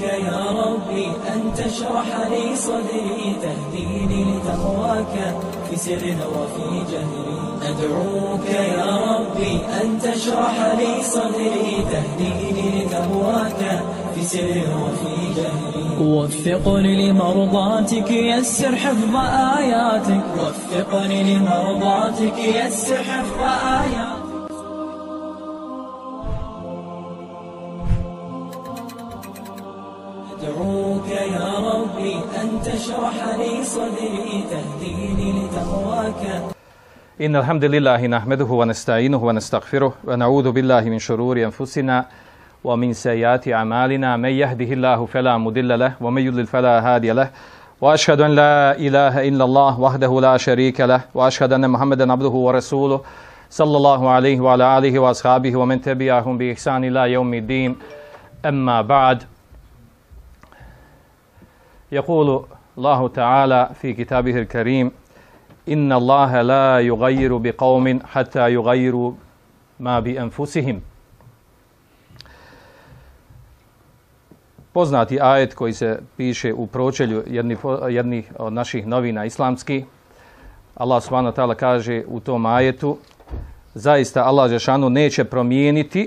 يا ربي أن تشرح لي صدري تهديني لتقواك في سر وفي جهري أدعوك يا ربي أن تشرح لي صدري تهديني لتقواك في سر وفي جهري وفقني لمرضاتك يسر حفظ آياتك وفقني لمرضاتك يسر حفظ آياتك أدعوك يا ربي أن تشرح لي صدري تهديني لتقواك إن الحمد لله نحمده ونستعينه ونستغفره ونعوذ بالله من شرور أنفسنا ومن سيئات أعمالنا من يهده الله فلا مضل له ومن يضلل فلا هادي له وأشهد أن لا إله إلا الله وحده لا شريك له وأشهد أن محمدا عبده ورسوله صلى الله عليه وعلى آله وأصحابه ومن تبعهم بإحسان إلى يوم الدين أما بعد يقول الله تعالى في كتابه الكريم إن الله لا يغير بقوم حتى يغيروا ما بأنفسهم. Poznati ajet koji se piše u pročelju jednih od naših novina islamskih. Allah subhanahu wa ta'ala kaže u tom ajetu: zaista Allah dželešanu neće promijeniti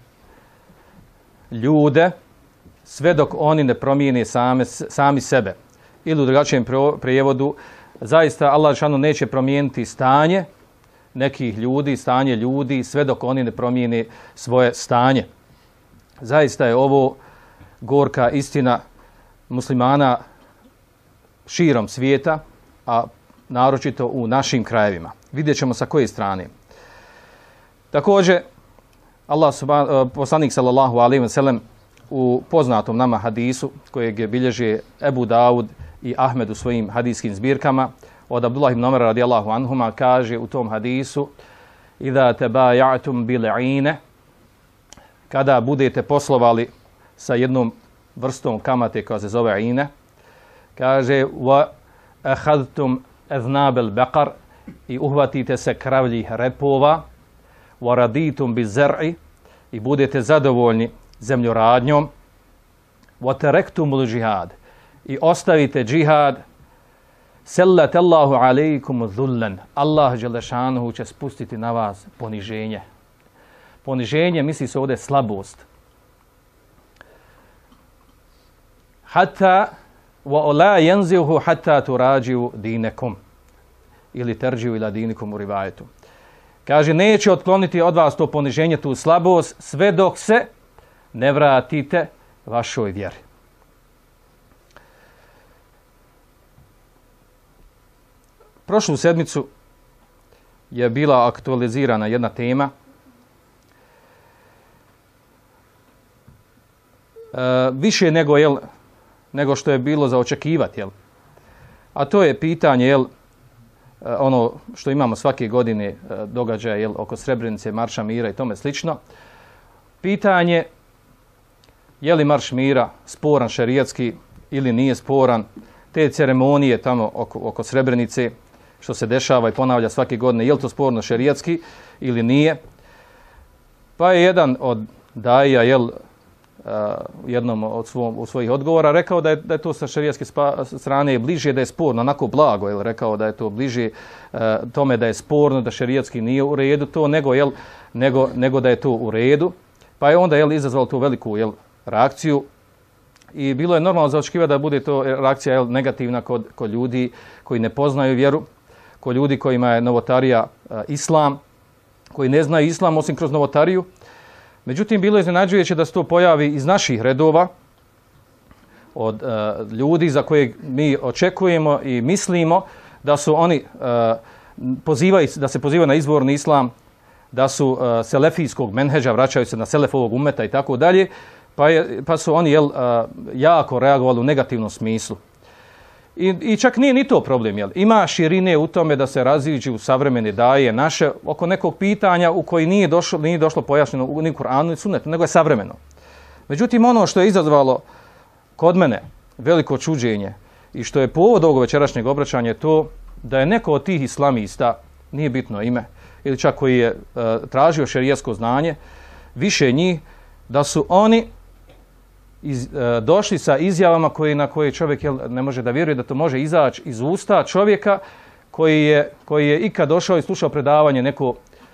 ljude sve dok oni ne promijene sami sebe. Ili u drugačijem prijevodu, zaista Allah dželešanu neće promijeniti stanje nekih ljudi, stanje ljudi sve dok oni ne promijene svoje stanje. Zaista je ovo gorka istina muslimana širom svijeta, a naročito u našim krajevima. Vidjet ćemo sa koje strane. Također, poslanik sallallahu alejhi ve sellem u poznatom nama hadisu kojeg je bilježi Ebu Davud i Ahmed u svojim hadijskim zbirkama od Abdullah ibn Umara radijallahu anhuma kaže u tom hadisu: "Iza tabaya'tum bil'ine", kada budete poslovali sa jednom vrstom kamate koja se zove ine, kaže: "Wa akhadhtum aznab al-baqar", i uhvatite se kravljih repova, "wa raditum biz-zar'i", i budete zadovoljni zemljoradnjom, "wa taraktumul džihad", i ostavite džihad, "sellat Allahu alejkum dhullan", Allah dželešanuhu će spustiti na vas poniženje. Poniženje misli se ovdje slabost. Hatta wa la yanzihu hatta turađiu dinekum, ili terđiu ila dinikum u rivajetu. Kaže, neće otkloniti od vas to poniženje, tu slabost, sve dok se ne vratite vašoj vjeri. Prošlu sedmicu je bila aktualizirana jedna tema više nego što je bilo za očekivati, a to je pitanje ono što imamo svake godine događaje oko Srebrenice, Marša mira i tome slično. Pitanje je li Marš mira sporan šerijatski ili nije sporan, te ceremonije tamo oko Srebrenice što se dešava i ponavlja svake godine, je li to sporno šerijatski ili nije. Pa je jedan od daija jednom od svojih odgovora rekao da je to sa šerijatske strane bliže, da je sporno, onako blago, rekao da je to bliže tome da je sporno, da šerijatski nije u redu to, nego da je to u redu. Pa je onda izazvalo tu veliku reakciju i bilo je normalno za očekivati da bude to reakcija negativna kod ljudi koji ne poznaju vjeru, kod ljudi kojima je novotarija islam, koji ne znaju islam osim kroz novotariju. Međutim, bilo je iznenađujuće da se to pojavi iz naših redova, od ljudi za koje mi očekujemo i mislimo da su oni da se pozivaju na izvorni islam, da su selefijskog menheđa, vraćaju se na selefovog umeta i tako dalje, pa su oni jako reagovali u negativnom smislu. I čak nije ni to problem. Ima širine u tome da se raziđu u savremene daje naše oko nekog pitanja u koji nije došlo pojašnjeno ni u Kur'anu ni Sunnetu, nego je savremeno. Međutim, ono što je izazvalo kod mene veliko čuđenje i što je povod ovog večerašnjeg obraćanja je to da je neko od tih islamista, nije bitno ime, ili čak koji je tražio šerijatsko znanje, više njih, da su oni došli sa izjavama na koje čovjek ne može da vjeruje da to može izaći iz usta čovjeka koji je ikad došao i slušao predavanje neko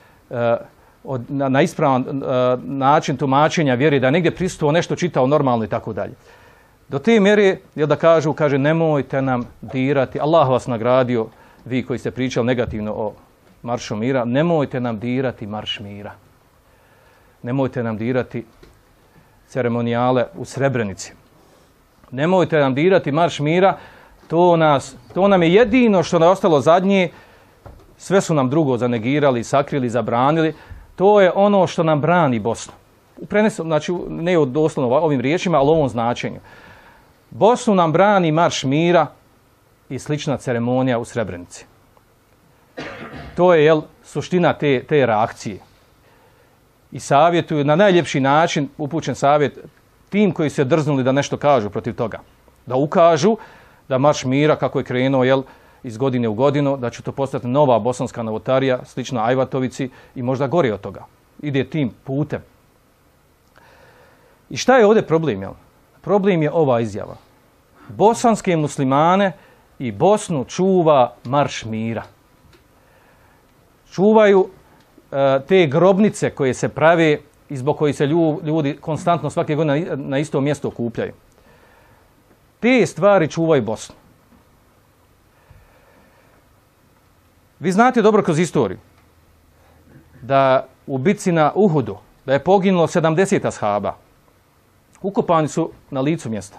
na ispravan način tumačenja vjeri, da negdje prisutuo nešto čitao normalno i tako dalje. Do te mjere da kaže nemojte nam dirati, Allah vas nagradio, vi koji ste pričali negativno o maršu mira, nemojte nam dirati marš mira. Nemojte nam dirati ceremonijale u Srebrenici. Nemojte nam dirati marš mira, to nam je jedino što nam je ostalo zadnje, sve su nam drugo zanegirali, sakrili, zabranili, to je ono što nam brani Bosnu. Znači, ne doslovno ovim riječima, ali u ovom značenju. Bosnu nam brani marš mira i slična ceremonija u Srebrenici. To je suština te reakcije. I savjetuju na najljepši način, upućen savjet tim koji se drznuli da nešto kažu protiv toga. Da ukažu da marš mira, kako je krenuo iz godine u godinu, da će to postati nova bosanska novotarija, slična Ajvatovici i možda gore od toga. Ide tim putem. I šta je ovdje problem? Problem je ova izjava. Bosanske muslimane i Bosnu čuva marš mira. Čuvaju te grobnice koje se prave i zbog kojih se ljudi konstantno svake godine na isto mjesto okupljaju. Te stvari čuvaju Bosnu. Vi znate dobro kroz istoriju da u bitci na Uhudu da je poginulo 70 ashaba. Ukopani su na licu mjesta.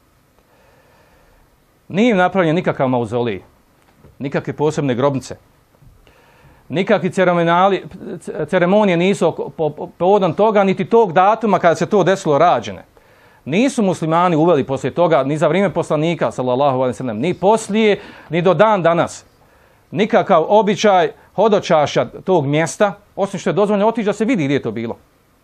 Nije im napravljen nikakav mauzolej, nikakve posebne grobnice. Nikakvi ceremonije nisu povodom toga, niti tog datuma kada se to desilo rađene. Nisu muslimani uveli poslije toga, ni za vrijeme poslanika, sallallahu alejhi ve sellem, ni poslije, ni do dan danas. Nikakav običaj hodočašća tog mjesta, osim što je dozvoljeno otići da se vidi gdje je to bilo.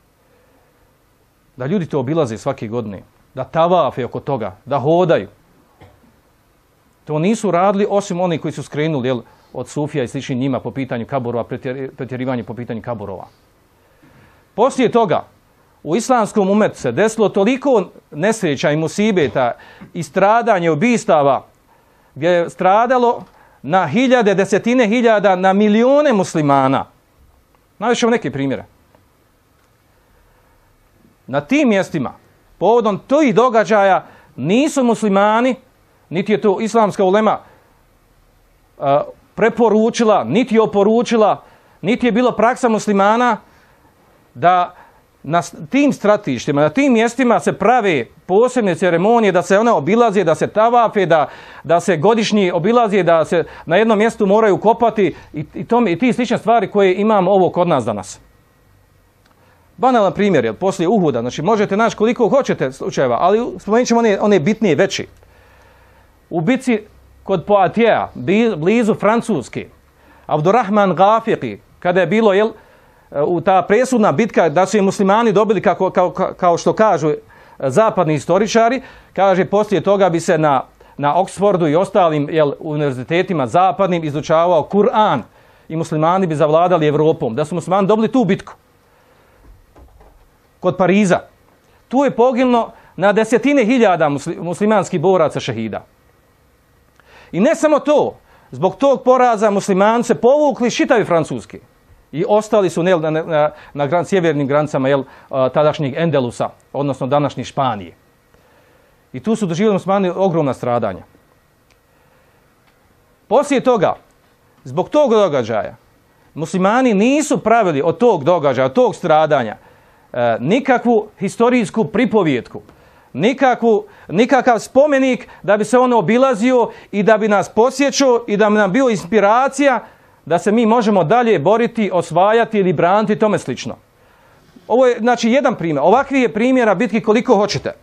Da ljudi to obilaze svake godine, da tavafe oko toga, da hodaju. To nisu radili osim oni koji su skrenuli od Sufija i slični njima po pitanju kaburova, pretjerivanje po pitanju kaburova. Poslije toga, u islamskom umetu se desilo toliko nesreća i musibeta i stradanje ubistava gdje je stradalo na hiljade, desetine hiljada, na milijune muslimana. Navešću vam neke primjere. Na tim mjestima, povodom tih događaja, nisu muslimani, niti je to islamska ulema preporučila, niti oporučila, niti je bilo praksa muslimana da na tim stratištima, na tim mjestima se prave posebne ceremonije, da se one obilaze, da se tavafe, da se godišnji obilaze, da se na jednom mjestu moraju kopati i ti slične stvari koje imamo ovo kod nas danas. Banalan primjer, jer poslije Uhuda, znači možete naći koliko hoćete slučajeva, ali spomenut ćemo one bitnije, veći. U bitci kod Poitiers, blizu Francuske, Abdurrahman Ghafiqi, kada je bilo u ta presudna bitka da su je muslimani dobili, kao što kažu zapadni historičari, kaže poslije toga bi se na Oxfordu i ostalim univerzitetima zapadnim izučavao Kur'an i muslimani bi zavladali Evropom. Da su muslimani dobili tu bitku. Kod Pariza. Tu je poginulo na desetine hiljada muslimanskih boraca šehida. I ne samo to, zbog tog poraza muslimani se povukli čitavi Francuski i ostali su na sjevernim granicama tadašnjeg Endelusa, odnosno današnje Španije. I tu su doživjeli muslimani ogromna stradanja. Poslije toga, zbog tog događaja, muslimani nisu pravili od tog događaja, od tog stradanja, nikakvu historijsku pripovjetku, nikakav spomenik da bi se on obilazio i da bi nas podsjećao i da bi nam bio inspiracija da se mi možemo dalje boriti, osvajati ili braniti, tome slično. Ovo je znači jedan primjer. Ovakvih je primjera bitki koliko hoćete.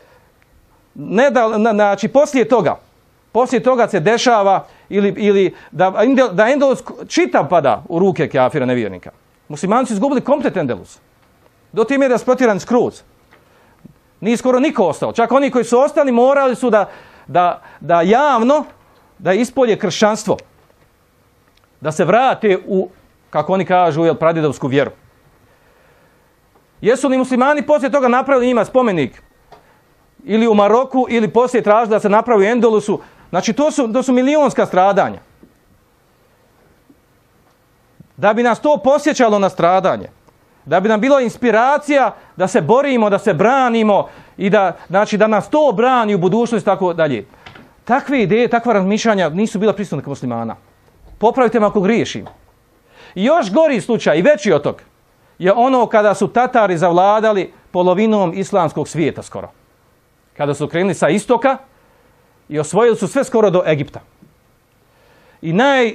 Znači poslije toga se dešava ili da Endelus čitav pada u ruke kafira nevjernika. Muslimani su izgubili komplet Endelus. Do tim je da spotiran skroz. Nije skoro niko ostao. Čak oni koji su ostali morali su da javno da ispolje kršćanstvo. Da se vrate u, kako oni kažu, pradjedovsku vjeru. Jesu li muslimani poslije toga napravili njima spomenik ili u Maroku, ili poslije tražili da se napravi u Endolusu. Znači, to su milionska stradanja. Da bi nas to posjećalo na stradanje, da bi nam bilo inspiracija da se borimo, da se branimo i da nas to brani u budućnosti, tako dalje. Takve ideje, takva razmišljanja nisu bila prisutna kod muslimana. Popravite me ako griješim. I još gori slučaj i veći od tog je ono kada su Tatari zavladali polovinom islamskog svijeta skoro. Kada su krenuli sa istoka i osvojili su sve skoro do Egipta. I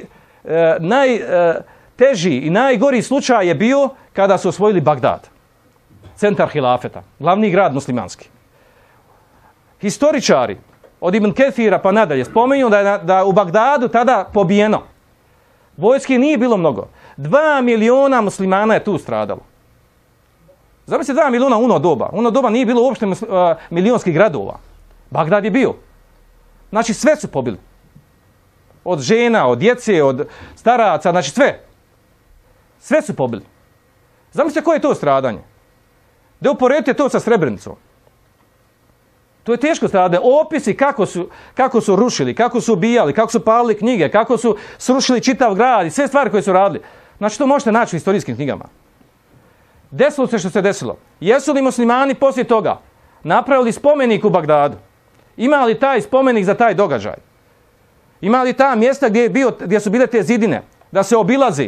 najteži i najgori slučaj je bio kada su osvojili Bagdad, centar hilafeta, glavni grad muslimanski. Historičari od Ibn Kethira pa nadalje spominju da u Bagdadu tada pobijeno. Vojske nije bilo mnogo. 2 miliona muslimana je tu stradalo. Zamislite 2 miliona u ono doba. U ono doba nije bilo uopšte milionskih gradova. Bagdad je bio. Znači sve su pobili. Od žena, od djece, od staraca, znači sve. Sve su pobili. Zamislite koje je to stradanje. Da uporedite to sa Srebrenicom. To je teško stradanje. Opisi kako su rušili, kako su ubijali, kako su palili knjige, kako su srušili čitav grad i sve stvari koje su radili. Znači to možete naći u historijskim knjigama. Desilo se što se desilo. Jesu li muslimani poslije toga napravili spomenik u Bagdadu? Ima li taj spomenik za taj događaj? Ima li ta mjesta gdje su bile te zidine? Da se obilazi?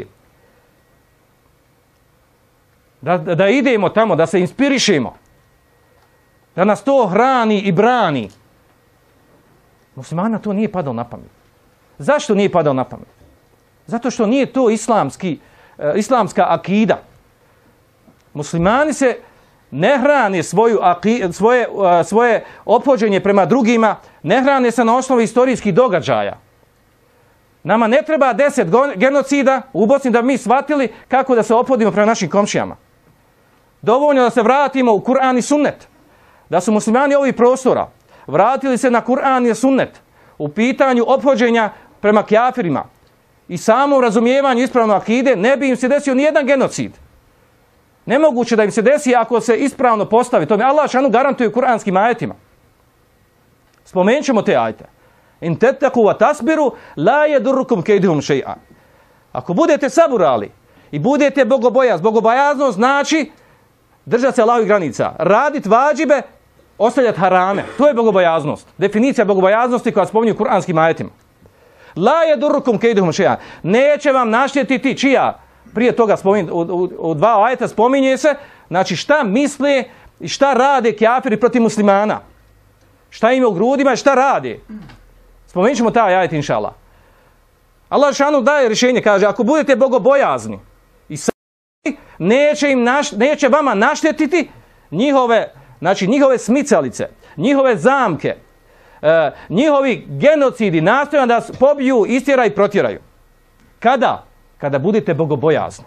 Da idemo tamo, da se inspirišemo? Da nas to hrani i brani? Muslimana to nije padalo na pamet. Zašto nije padalo na pamet? Zato što nije to islamska akida. Muslimani se ne hrane svoje ophođenje prema drugima, ne hrane se na osnovi historijskih događaja. Nama ne treba 10 genocida u Bosni da bi mi shvatili kako da se ophodimo prema našim komšijama. Dovoljno da se vratimo u Kur'an i sunnet. Da su muslimani ovih prostora vratili se na Kur'an i sunnet u pitanju ophođenja prema kafirima i samom razumijevanju ispravno akide, ne bi im se desio nijedan genocid. Nemoguće da im se desi ako se ispravno postavi. To mi Allah šanu garantuje u kuranskim ajetima. Spomenut ćemo te ajete. In tettaku wa tasbiru la yadurrukum kayduhum shay'a. Ako budete saburali i budete bogobojazni, bogobojaznost znači držati se Allahovih granica, raditi vađibe, ostavljati harame. To je bogobojaznost. Definicija bogobojaznosti koja spominje u kuranskim ajetima. La yadurrukum kayduhum shay'a. Neće vam naštetiti čija? Prije toga u 2 ajeta spominje se, znači šta misle i šta rade kafiri protiv muslimana. Šta im je u grudima i šta rade. Spomenut ćemo taj ajet, inša Allah. Allah šanu daje rješenje, kaže, ako budete bogobojazni i sami, neće vama naštetiti njihove smicalice, njihove zamke, njihovi genocidi, nastojanja da pobiju, istjeraju i protjeraju. Kada? Kada budete bogobojazni.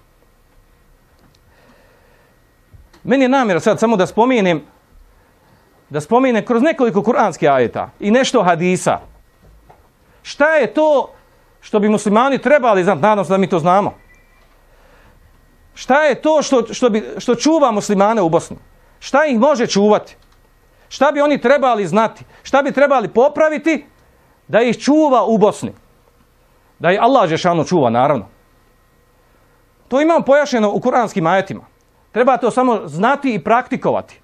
Meni je namjera sad samo da spomenem kroz nekoliko kuranskih ajeta i nešto hadisa. Šta je to što bi muslimani trebali znati? Nadam se da mi to znamo. Šta je to što čuva muslimane u Bosni? Šta ih može čuvati? Šta bi oni trebali znati? Šta bi trebali popraviti da ih čuva u Bosni? Da ih Allah dželešanu čuva, naravno. To imamo pojašnjeno u kuranskim ajetima. Treba to samo znati i praktikovati.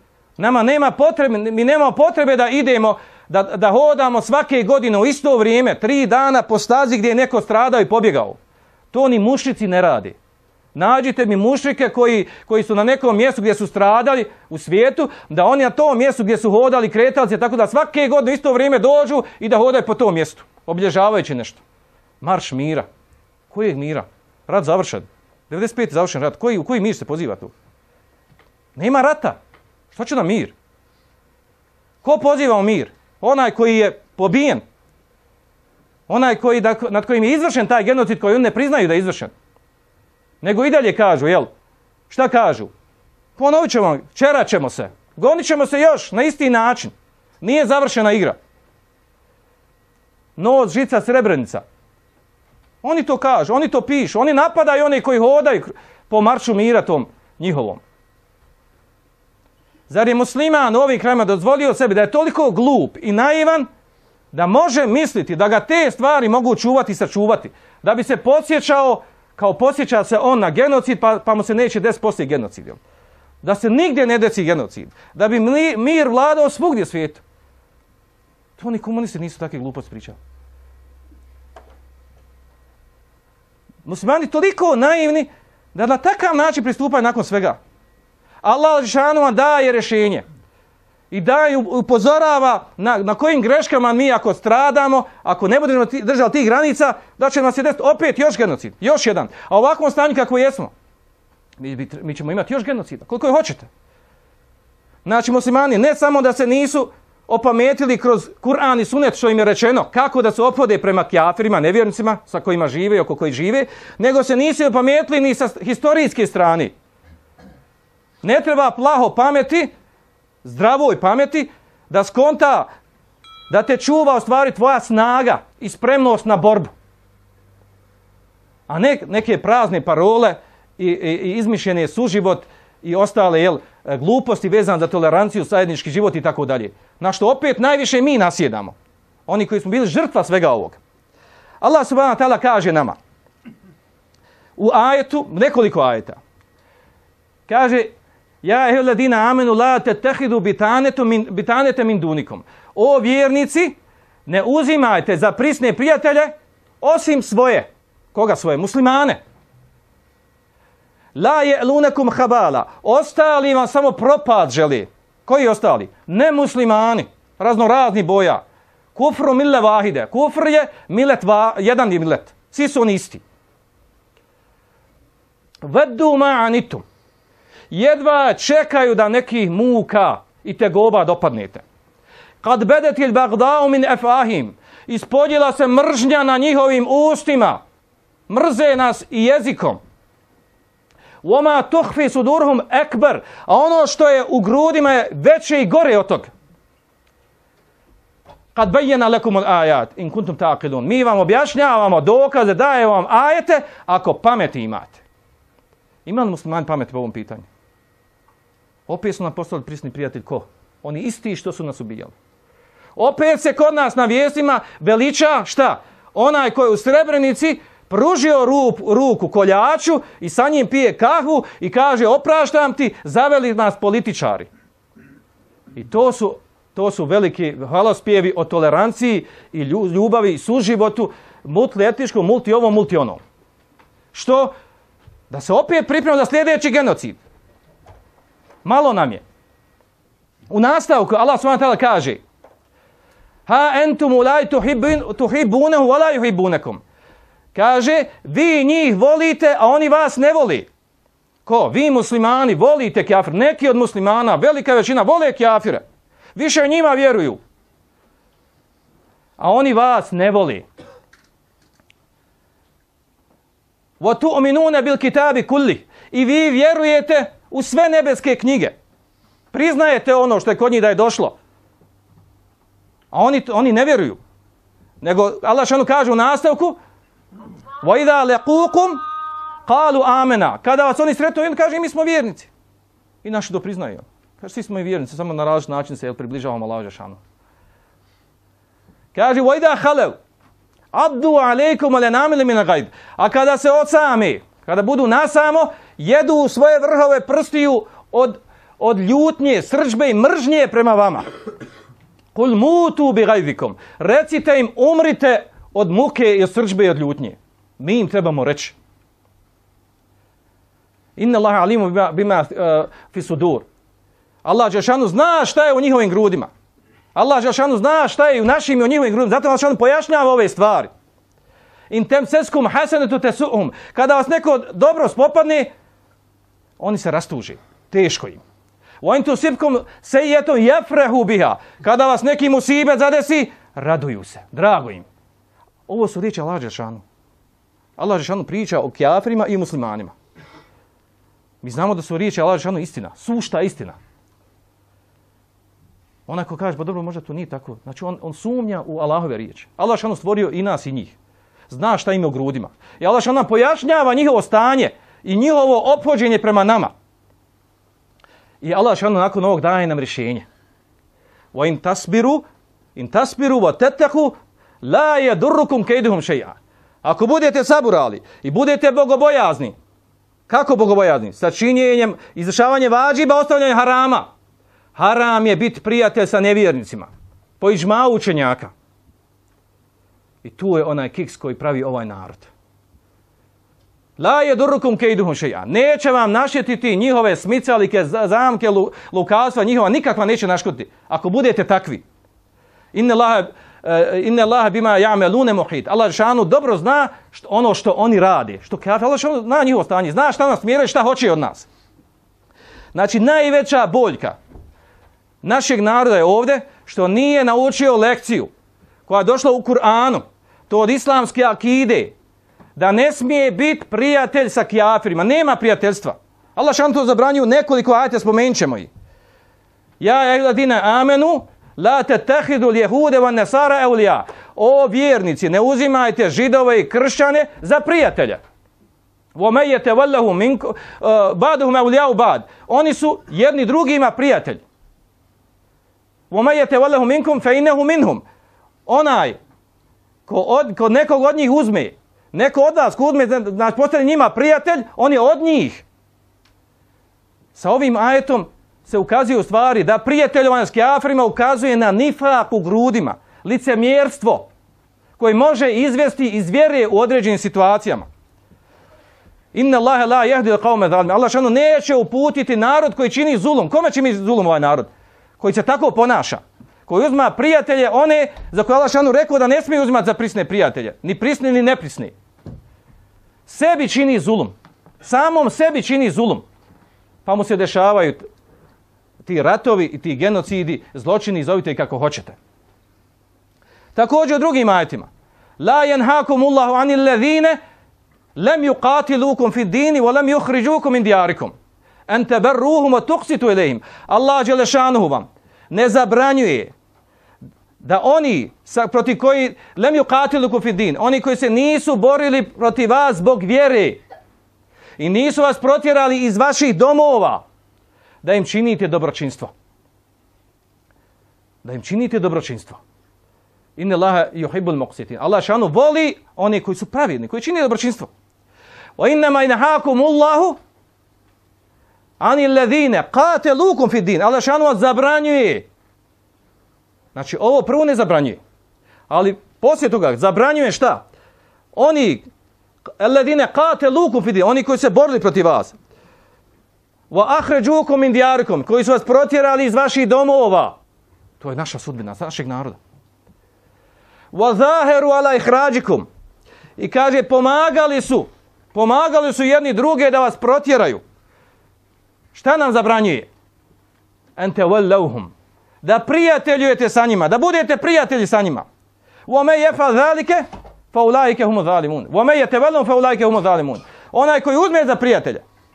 Mi nemamo potrebe da idemo, da hodamo svake godine u isto vrijeme, 3 dana po stazi gdje je neko stradao i pobjegao. To ni mušrici ne rade. Nađite mi mušrike koji su na nekom mjestu gdje su stradali u svijetu, da oni na tom mjestu gdje su hodali, kretali se, tako da svake godine u isto vrijeme dođu i da hodaju po tom mjestu, obilježavajući nešto. Marš mira. Kojeg mira? Rat završen. 95. završen rat. U koji mir se poziva tu? Nema rata. Što će nam mir? Ko poziva u mir? Onaj koji je pobijen. Onaj nad kojim je izvršen taj genocid koji oni ne priznaju da je izvršen. Nego i dalje kažu, jel? Šta kažu? Ponovit ćemo, čerat ćemo se. Gonit ćemo se još na isti način. Nije završena igra. Noć, žica, Srebrenica. Oni to kažu, oni to pišu, oni napadaju one koji hodaju po maršu mira tom njihovom. Zar je musliman u ovim krajima dozvolio sebi da je toliko glup i naivan da može misliti da ga te stvari mogu čuvati i sačuvati, da bi se podsjećao kao podsjeća se on na genocid pa mu se neće desiti poslije genocid. Da se nigdje ne desi genocid. Da bi mir vladao svugdje svijetu. To ni komunisti nisu takve gluposti pričali. Muslimani toliko naivni da na takav način pristupaju nakon svega. Allah dželešanu vam daje rješenje. I daje upozorava na kojim greškama mi ako stradamo, ako ne budemo držali tih granica, da će nas se desiti opet još genocid. Još jedan. A u ovakvom stanju kako jesmo, mi ćemo imati još genocida. Koliko je hoćete. Znači muslimani ne samo da se nisu opametili kroz Kur'an i Sunet što im je rečeno kako da se ophode prema kafirima, nevjernicima sa kojima žive i oko kojih žive, nego se nisu opametili ni sa historijske strane. Ne treba plaho pameti, zdravoj pameti, da skonta da te čuva u stvari tvoja snaga i spremnost na borbu. A ne neke prazne parole i izmišljene suživot i ostale gluposti vezane za toleranciju, zajednički život i tako dalje. Na što opet najviše mi nasjedamo. Oni koji smo bili žrtva svega ovoga. Allah subhanahu wa ta'ala kaže nama u ajetu, nekoliko ajeta, kaže ja ehlladina amenu la tettehidu bitanete min dunikom. O vjernici, ne uzimajte za prisne prijatelje osim svoje. Koga svoje? Muslimane. La je'lunekum habala. Ostali vam samo propad želi. Koji ostali? Ne muslimani. Raznorazni boja. Kufru mille vahide. Kufr je jedan je milet. Svi su oni isti. Veddu ma'anitum. Jedva čekaju da nekih muka i tegoba dopadnete. Kad bedetil bagdao min efahim. Ispodjela se mržnja na njihovim ustima. Mrze nas i jezikom. Wama tuhfi sudurhum ekber. A ono što je u grudima je veće i gore od toga. Kad bejena lekumul ajat in kuntum taqilun. Mi vam objašnjavamo dokaze, dajemo vam ajete ako pameti imate. Ima li muslimani pamet po ovom pitanju? Opet su nam postali prisni prijatelj ko? Oni isti što su nas ubijali. Opet se kod nas na vijestima veliča šta? Onaj koji je u Srebrenici pružio ruku koljaču i sa njim pije kahvu i kaže opraštam ti, zaveli nas političari. I to su veliki hvalospjevi o toleranciji i ljubavi i suživotu, multietničkom, multi ovom, multi onom. Što? Da se opet pripremimo za sljedeći genocid. Malo nam je. U nastavku Allah subhanahu wa ta'ala kaže ha entum ulaj tuhibbunehu wa la yuhibbunekum. Kaže, vi njih volite, a oni vas ne voli. Ko? Vi muslimani volite kafir. Neki od muslimana, velika većina, vole kafire. Više njima vjeruju. A oni vas ne voli. Wa tu'minuna bil kitabi kulli. I vi vjerujete u sve nebeske knjige. Priznajete ono što je kod njih da je došlo. A oni ne vjeruju. Nego Allah šanu kaže u nastavku وَإِذَا لَقُوكُمْ قَالُوا آمَنَا. Kada vas oni sretnu, on kaže mi smo vjernici. I naši to priznaju. Kaže svi smo i vjernici, samo na različit način se približavamo Allahu dželešanu. Kaže وَإِذَا خَلَوْا عَضُّوا عَلَيْكُمْ وَلَنَامِلِ مِنَ غَيْبِ. A kada se odsame, kada budu nasamo, jedu svoje vrhove prstiju od ljutnje, srdžbe i mržnje prema vama. قُلْ مُوتُوا بِغَيْظِكُمْ. Recite im umrite od muke i od srdžbe i od ljutnje. Mi im trebamo reći. Inna Allaha alimu bima fi sudur. Allah dželešanu zna šta je u njihovim grudima. Allah dželešanu zna šta je u našim i u njihovim grudima. Zato Allah dželešanu pojašnjava ove stvari. In temseskum hasanatu tesuhum. Kada vas neko dobro spopadne, oni se rastuže. Teško im. Wa in tusibkum sayyi'atun yafrahu biha. Kada vas neki musibet zadesi, raduju se. Drago im. Ovo su riječi Allah dželešanu. Allah dželešanu priča o kafirima i muslimanima. Mi znamo da su riječi Allah dželešanu istina, sušta istina. Onaj ko kaže, pa dobro, možda to nije tako. Znači on sumnja u Allahove riječi. Allah dželešanu stvorio i nas i njih. Zna šta ima u grudima. I Allah dželešanu nam pojašnjava njihovo stanje i njihovo ophođenje prema nama. I Allah šanu nakon ovog daje nam rješenje. Wa in tasbiru wa tattaku la yadurrukum kayduhum shay'a. Ako budete saburali i budete bogobojazni, kako bogobojazni? Sa činjenjem, izvršavanjem vađiba, ostavljanjem harama. Haram je biti prijatelj sa nevjernicima. Po iđmau učenjaka. I tu je onaj kiks koji pravi ovaj narod. La yadurrukum kayduhum shay'a. Neće vam naštetiti njihove smicalike, zamke, lukavstva, njihova nikakva neće naškoditi. Ako budete takvi. Inna Allaha bima ya'maluna muhit. Allah šanu dobro zna ono što oni rade. Što kaže, Allah šanu zna njihovo stanje, zna šta nas mjere, šta hoće od nas. Znači, najveća boljka našeg naroda je ovdje što nije naučio lekciju koja je došla u Kur'anu, to od islamske akide, da ne smije biti prijatelj sa kjafirima. Nema prijateljstva. Allah šanu to zabranju nekoliko ajeta, spomenut ćemo ih. Ja ayyuhalladhina amanu la tattahidu al-yahuda wan-nasara awliya. O vjernici, ne uzimajte židove i kršćane za prijatelja. Wa may yatawallahu minkum ba'duhum awliya'u ba'd. Oni su jedni drugima prijatelji. Wa may yatawallahu minkum fa innahu minhum. Onaj ko nekog od njih uzme, neko od vas ko uzme, znači postane njima prijatelj, on je od njih. Sa ovim ajetom se ukazuje u stvari da prijateljovanje s kjafirima ukazuje na nifak u grudima, licemjerstvo koje može izvesti iz vjere u određenim situacijama. Inna Allaha la yahdi al-qawma zalimin. Allah šanu neće uputiti narod koji čini zulum. Kome čini zulum ovaj narod? Koji se tako ponaša. Koji uzma prijatelje one za koje Allah šanu rekao da ne smije uzimati za prisne prijatelje. Ni prisne ni neprisne. Sebi čini zulum. Samom sebi čini zulum. Pa mu se dešavaju ti ratovi i ti genocidi, zločini, zovite i kako hoćete. Također u drugim ajetima. La yanhakumullahu anil ladhina lam yuqatilukum fid din wa lam yukhrijukum min diyarikum an tabarruhum wa tuqsitu ilayhim. Allah dželle šanuhu vam ne zabranjuje da oni protiv koji lam yuqatilukum fid din, oni koji se nisu borili protiv vas zbog vjere i nisu vas protjerali iz vaših domova, da im činite dobročinstvo. Da im činite dobročinstvo. Inna Allaha yuhibbul muqsitin. Allah šanu voli one koji su pravedni, koji čine dobročinstvo. Wa innama yanhaakumullahu anil ladhina qataluukum fid din. Allah šanu vas zabranjuje. Znači, ovo prvo ne zabranjuje. Ali poslije toga zabranjuje šta? Oni alladhina qataluukum fid din, oni koji se borili protiv vas. Wa akhrajukum min diyarikum, koji su vas protjerali iz vaših domova. To je naša sudbina, našeg naroda. Wa zahiru ala ihrajikum. I kaže, pomagali su jedni druge da vas protjeraju. Šta nam zabranjuje? An tawallawhum. Da prijateljujete sa njima, da budete prijatelji sa njima. Wa may yaf'al zalika fa ulaika humu zalimun. Wa may yatawallahum fa ulaika humu zalimun. Onaj koji uzme za prijatelja,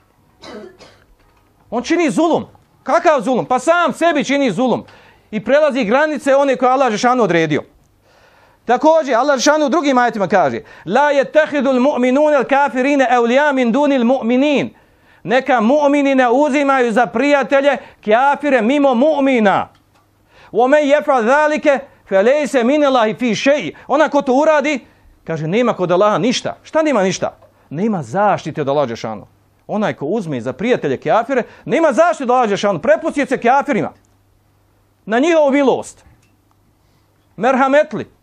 on čini zulum. Kakav zulum? Pa sam sebi čini zulum. I prelazi granice one koje Allah dželešanu odredio. Također, Allah dželešanu u drugim ajetima kaže: La yattakhidul mu'minuna al-kafirina awliya min dunil mu'minin. Neka mu'mini ne uzimaju za prijatelje kafire mimo mu'mina. Wa man yaf'al zalika falaysa min Allahi fi shay'. Ona ko to uradi, kaže, nema kod Allaha ništa. Šta nema ništa? Nema zaštite od Allaha dželešanu. Onaj ko uzme za prijatelje kafire, nema zaštite od Allaha dželešanu. Prepusti se kafirima. Na njihovu milost. Merhametli.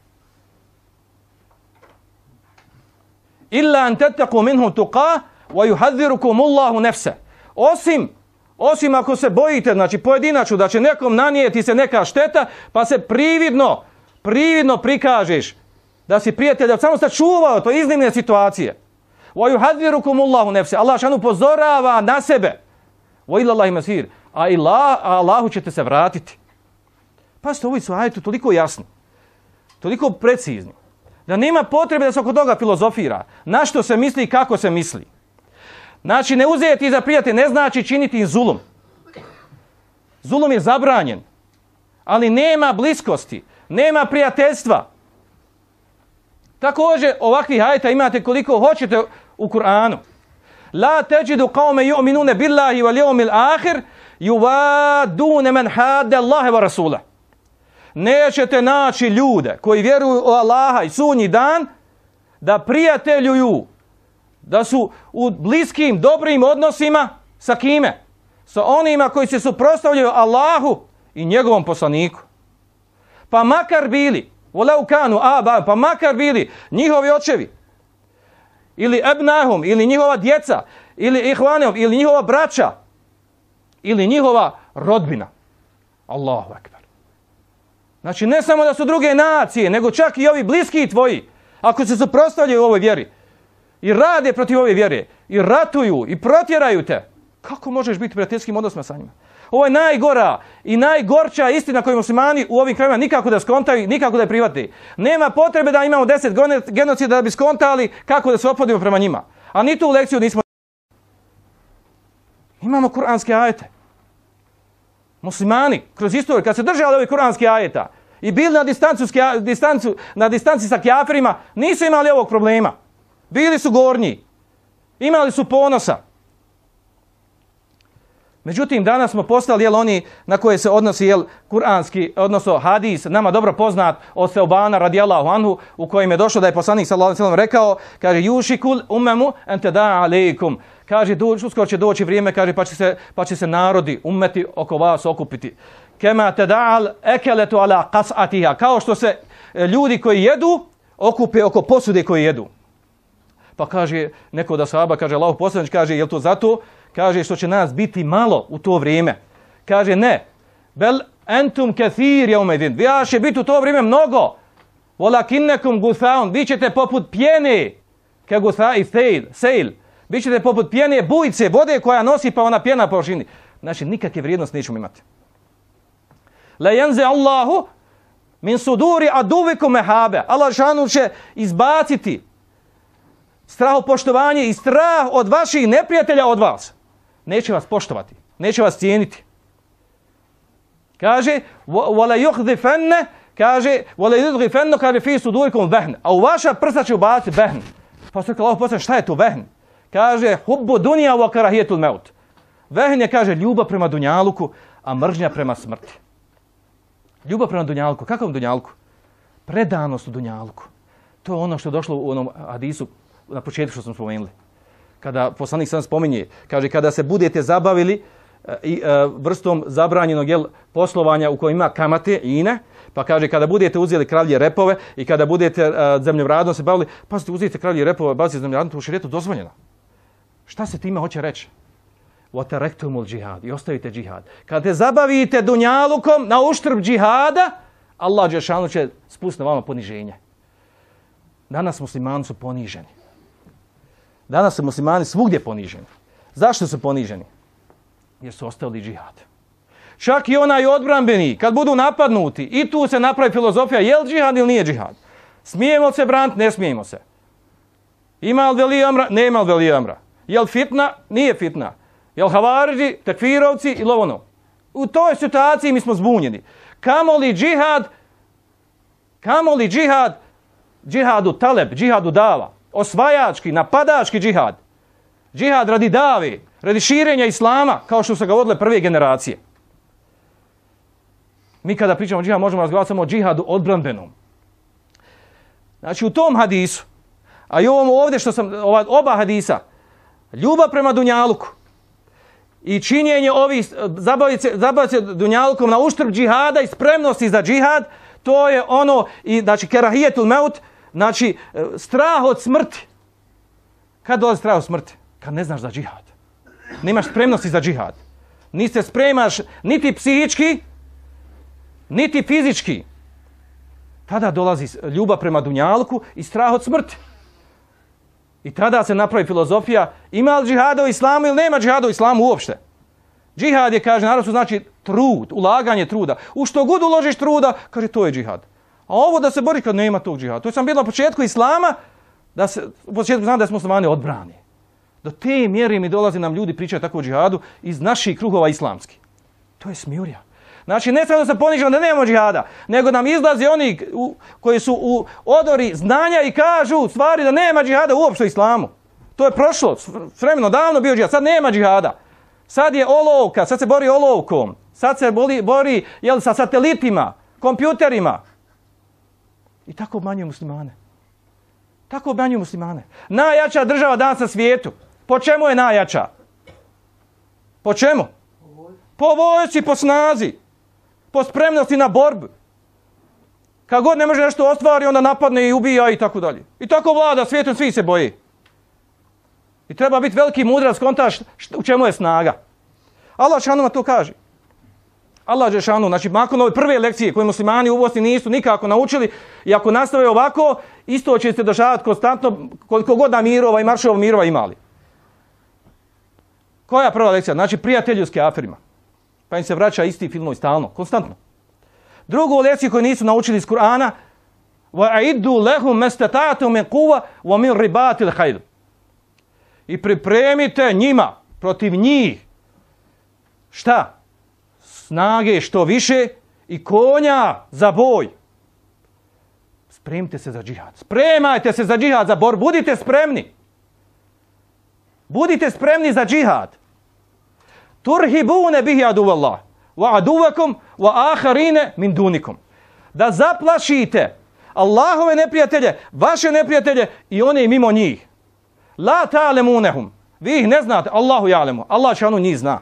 Illa an tattaqu minhum tuqa wa yuhadhdhirukum Allahu nafsa. Osim ako se bojite, znači pojedinačno, da će nekom nanijeti se neka šteta, pa se prividno prikažeš da si prijatelj, samo se čuvao to iznimne situacije. Wa yuhadhdhirukum Allahu nafsa. Allah šanu upozorava na sebe. Wa ila Allahi masir. A Allahu ćete se vratiti. Pazite, ovi su ajeti toliko jasni, toliko precizni, da nema potrebe da se oko toga filozofira. Na što se misli i kako se misli. Znači, ne uzeti za prijatelje ne znači činiti im zulum. Zulum je zabranjen. Ali nema bliskosti, nema prijateljstva. Također, ovakvih ajeta imate koliko hoćete u Kur'anu. La teđidu qawme yu'minune billahi wal yawmil akhir Yuvadune men hadde Allahe wa rasula. Nećete naći ljude koji vjeruju u Allaha i sudnji dan da prijateljuju, da su u bliskim, dobrim odnosima sa kime? Sa onima koji se suprotstavljaju Allahu i njegovom poslaniku. Pa makar bili, volau kanu aba, pa makar bili njihovi očevi, ili ebnahum, ili njihova djeca, ili ihvanehum, ili njihova braća, ili njihova rodbina. Allahu ekber. Znači ne samo da su druge nacije, nego čak i ovi bliski tvoji, ako se suprotstavljaju ovoj vjeri i rade protiv ove vjere i ratuju i protjeraju te, kako možeš biti prijateljskim odnosima sa njima? Ovo je najgora i najgorča istina koju muslimani u ovim krajima nikako da skontaju, nikako da je prihvati. Nema potrebe da imamo 10 genocida da bi skontali kako da se ophodimo prema njima. A ni tu lekciju nismo. Imamo kuranske ajete. Muslimani kroz istoriju, kad se držali ovih kuranskih ajeta i bili na distanci sa kjafirima, nisu imali ovog problema. Bili su gornji. Imali su ponosa. Međutim, danas smo postali oni na koje se odnosi kuranski, odnosno hadis, nama dobro poznat od Seubana radijallahu anhu, u kojem je došlo da je poslanik sallallahu alejhi ve sellem rekao, kaže yushikul ummemu an tada alejkum. Kaže uskoro će doći vrijeme, kaže pa će se narodi, ummeti oko vas okupiti. Kema tada'al ekeletu ala qas'atiha, kao što se ljudi koji jedu okupe oko posude koji jedu. Pa kaže neko da sahaba, kaže Allahu poslanik, kaže jel to zato? Kaže što će nas biti malo u to vrijeme. Kaže ne. Bel entum kathir yawma idin. Vi će biti u to vrijeme mnogo. Walakinnakum guthaun. Vi ćete poput pjene. Ka guthai sail. Vi ćete poput pjene bujice vode koja nosi pa ona pjena po površini. Znači nikakve vrijednosti nećemo imati. La yanzi Allahu min suduri aduvikum mahabe. Allah šanu će izbaciti strahopoštovanje i strah od vaših neprijatelja od vas. Neće vas poštovati, neće vas cijeniti. Kaže, wala yuhdhifanna, kaže, wala yudghifanna kaže fi sudurikum vehn. A u vaša prsa će ubaciti vehn. Pa se Allah posle šta je to vehn? Kaže, hubbu dunya wa karahiyatul maut. Vehn je, kaže, ljubav prema dunjaluku, a mržnja prema smrti. Ljubav prema dunjaluku, kakavom dunjaluku? Predanost u dunjaluku. To je ono što je došlo u onom hadisu na početku što smo spomenuli. Kada poslanik sam spominje, kaže kada se budete zabavili vrstom zabranjenog poslovanja u kojem ima kamate i ine, pa kaže kada budete uzeli kravlje repove i kada budete zemljovradom se bavili, pa uzete kravlje repove, bavite zemljovradom, to u šerijetu dozvoljeno. Šta se time hoće reći? Wataraktumul džihad, i ostavite džihad. Kada te zabavite dunjalukom na uštrb džihada, Allah dželešanu će spustiti na vama poniženje. Danas muslimani su poniženi. Danas su muslimani svugdje poniženi. Zašto su poniženi? Jer su ostavili džihad. Čak i onaj odbrambeni, kad budu napadnuti, i tu se napravi filozofija, je li džihad ili nije džihad? Smijemo se braniti? Ne smijemo se. Ima li veli amra? Nema li veli amra. Je li fitna? Nije fitna. Je li havariđi, tekfirovci ili ono? U toj situaciji mi smo zbunjeni. Kamo li džihad, džihadu taleb, džihadu dava, osvajački, napadački džihad, džihad radi dave, radi širenja islama, kao što su ga vodile prve generacije. Mi kada pričamo o džihadu možemo razgovarati samo o džihadu odbranbenom. Znači u tom hadisu, a i ovom ovdje što sam, oba hadisa, ljubav prema dunjaluku i činjenje ovih, zabaviti se dunjalukom na uštrb džihada i spremnosti za džihad, to je ono, i znači kerahijetul maut, znači strah od smrti. Kad dolazi strah od smrti? Kad ne znaš za džihad. Nemaš spremnosti za džihad. Nisi se spremaš niti psihički, niti fizički. Tada dolazi ljubav prema dunjalku i strah od smrti. I tada se napravi filozofija, ima li džihada u islamu ili nema džihada u islamu uopšte. Džihad je, kaže, naravno znači trud, ulaganje truda. U što god uložiš truda, kaže, to je džihad. A ovo da se bori kad nema tog džihada. To je sam bilo na početku islama, u početku znam da smo muslimani odbrani. Do te mjere mi dolazi nam ljudi pričaju tako o džihadu iz naših kruhova islamskih. To je smijurija. Znači, ne samo da se ponižemo da nemamo džihada, nego nam izlazi oni koji su u odori znanja i kažu stvari da nema džihada uopšte u islamu. To je prošlo, vremeno davno bio džihad, sad nema džihada. Sad je olovka, sad se bori olovkom. Sad se bori sa satelitima, kompjuterima. I tako obmanjuju muslimane. Tako obmanjuju muslimane. Najjača država danas na svijetu. Po čemu je najjača? Po čemu? Po vojsci, po snazi. Po spremnosti na borbu. Kad god ne može nešto ostvari, onda napadne i ubija i tako dalje. I tako vlada svijetom, svi se boji. I treba biti veliki mudrac, kontaš u čemu je snaga. Allah šanu to kaže. Allah šanu, znači nakon ove prve lekcije koje muslimani u Bosni nisu nikako naučili i ako nastave ovako, isto će se dešavati konstantno koliko god mirova i maršova mirova imali. Koja je prva lekcija? Znači prijatelju s kafirima. Pa im se vraća isti filmovi stalno, konstantno. Drugu lekciju koju nisu naučili iz Kur'ana, وَأَعِدُّوا لَهُمْ مَسْتَطَعْتُمْ مِنْ قُوَّةٍ وَمِنْ رِبَاطِ الْخَيْلِ. I pripremite njima, protiv njih, šta? Snage što više i konja za boj. Spremite se za džihad. Spremajte se za džihad, za borbu. Budite spremni. Budite spremni za džihad. Turhibune bihi aduvallah. Wa aduvakum wa akharine min dunikum. Da zaplašite Allahove neprijatelje, vaše neprijatelje i one mimo njih. La ta'lemunehum. Vi ih ne znate, Allahu ja'lemu. Allah šanu njih zna.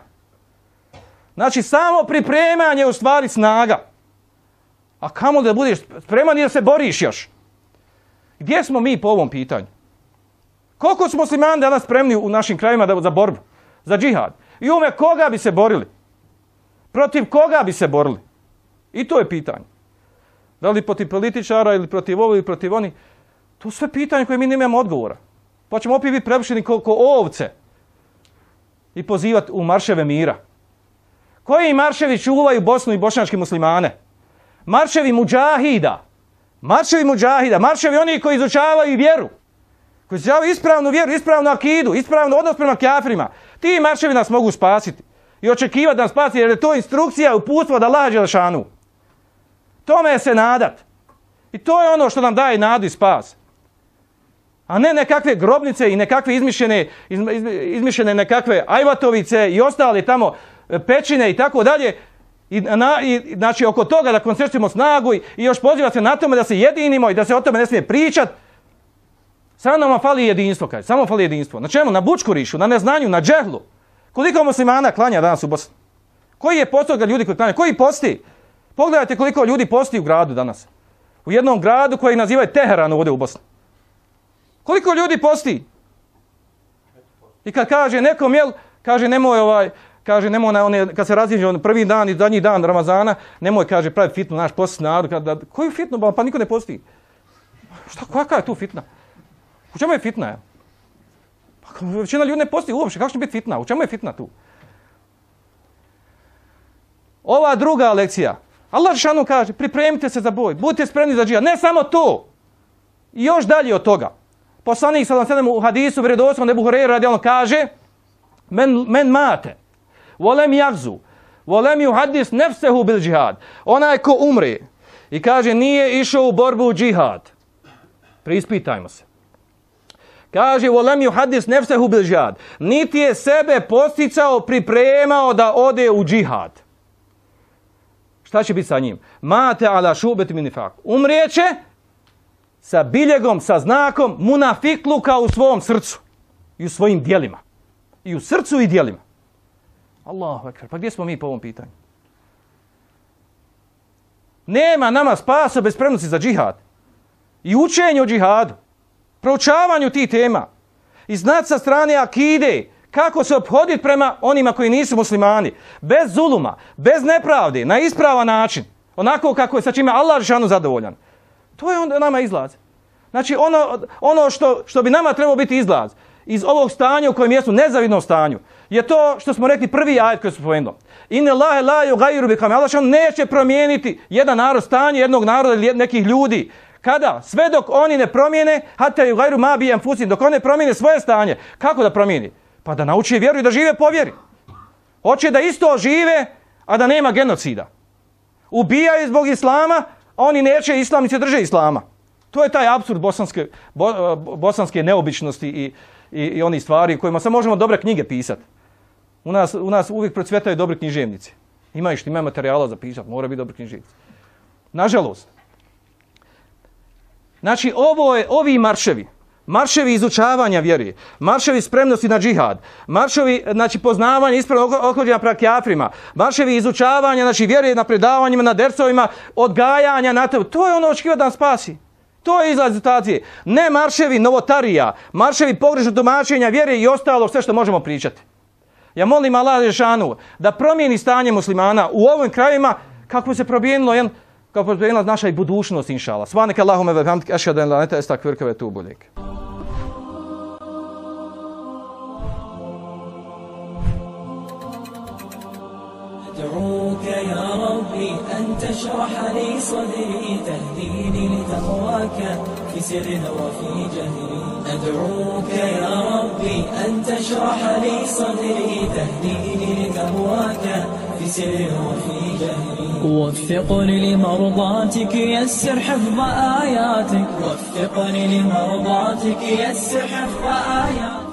Znači samo pripremanje u stvari snaga. A kamo da budeš spreman i da se boriš još? Gdje smo mi po ovom pitanju? Koliko smo muslimani danas spremni u našim krajima za borbu, za džihad? I ume koga bi se borili? Protiv koga bi se borili? I to je pitanje. Da li protiv političara ili protiv ovo ili protiv oni? To su sve pitanje koje mi nemamo odgovora. Pa ćemo opet biti prepušteni ko ovce i pozivati u marševe mira. Koji marševi čuvaju Bosnu i bošnjačke muslimane? Marševi muđahida. Marševi muđahida. Marševi oni koji izučavaju vjeru. Koji izučavaju ispravnu vjeru, ispravnu akidu, ispravnu odnos prema kafirima. Ti marševi nas mogu spasiti. I očekivati da nas spasi jer je to instrukcija, uputstvo da Allah dželešanu. Tome se nadat. I to je ono što nam daje nadu i spas. A ne nekakve grobnice i nekakve izmišljene nekakve ajvatovice i ostale tamo pećine i tako dalje. I znači oko toga da koncentrujemo snagu i još poziva se na tome da se jedinimo i da se o tome ne smije pričati. Samo nam fali jedinstvo, kaže. Samo fali jedinstvo. Na čemu? Na bučkurišu, na neznanju, na džehlu. Koliko muslimana klanja danas u Bosni? Koji je postotak ljudi koji klanja? Koji posti? Pogledajte koliko ljudi posti u gradu danas. U jednom gradu koji nazivaju Teheran ovdje u Bosni. Koliko ljudi posti? I kad kaže nekom, kaže nemoj na one, kad se raziđe prvi dan i zadnji dan Ramazana, nemoj, kaže, pravi fitnu naš post narod. Koju fitnu? Pa niko ne posti. Kakva je tu fitna? U čemu je fitna? Pa većina ljudi ne posti uopće. Kako će biti fitna? U čemu je fitna tu? Ova druga lekcija. Allah šanu kaže, pripremite se za boj. Budite spremni za džihad. Ne samo to. I još dalje od toga. Poslanik sallallahu alejhi ve sellem u hadisu vjerodostojnom Ebu Hurajre radijallahu kaže: Men mate, volem jagzu, volem yuhaddis nefsehu bil džihad. Onaj ko umre i kaže nije išao u borbu u džihad. Preispitajmo se. Kaže volem yuhaddis nefsehu bil džihad. Niti je sebe posticao, pripremao da ode u džihad. Šta će biti sa njim? Mate ala šubet min nifak. Umrijeće sa biljegom, sa znakom munafikluka u svom srcu i u svojim dijelima. I u srcu i dijelima. Allahu ekber. Pa gdje smo mi po ovom pitanju? Nema nama spasa bez spremnosti za džihad. I učenje o džihadu. Proučavanju tih tema. I znati sa strane akide kako se ophoditi prema onima koji nisu muslimani. Bez zuluma, bez nepravde, na ispravan način. Onako kako je sa čime Allah dželešanu zadovoljan. To je onda nama izlaz. Znači ono što bi nama trebalo biti izlaz iz ovog stanja u kojem jesu nezavidnom stanju je to što smo rekli prvi ajet koji smo spomenuli. Inna Allahe la yughayyiru biqawmin. Allah dželešanu neće promijeniti jedan narod stanje jednog naroda ili nekih ljudi. Kada? Sve dok oni ne promijene, hatta yughayyiru ma bi anfusihim, dok oni ne promijene svoje stanje. Kako da promijeni? Pa da nauči vjeru i da žive po vjeri. Hoće da isto žive, a da nema genocida. Ubijaju zbog islama, a oni neće islam i se drže islama. To je taj apsurd bosanske neobičnosti i oni stvari kojima se možemo dobre knjige pisati. U nas uvijek procvjetaju dobri književnici. Ima materijala za pisati, mora biti dobri književnici. Nažalost. Znači, ovi marševi izučavanja vjere, marševi spremnosti na džihad, marševi, znači, poznavanja ispravnog ophođenja prema kafirima, marševi izučavanja, znači, vjere na predavanjima, na dersovima, odgajanja na to je ono očekivati da nas spasi. To je izlaz situacije. Ne marševi novotarija, marševi pogrešnog tumačenja vjere i ostalo sve što možemo pričati. Ja molim Allah dželešanu da promijeni stanje muslimana u ovim krajevima kako se promijenilo naša i budućnost, inšallah. Subhaneke Allahumme ve bihamdike, ašhadu an la ilaha illa ente, estagfiruke ve etubu ilejk. أدعوك يا ربي أن تشرح لي صدري تهديني لتقواك في سر وفي جهري أدعوك يا ربي أن تشرح لي صدري تهديني لتقواك في سر وفي جهري وفقني لمرضاتك يسر حفظ آياتك وفقني لمرضاتك يسر حفظ آياتك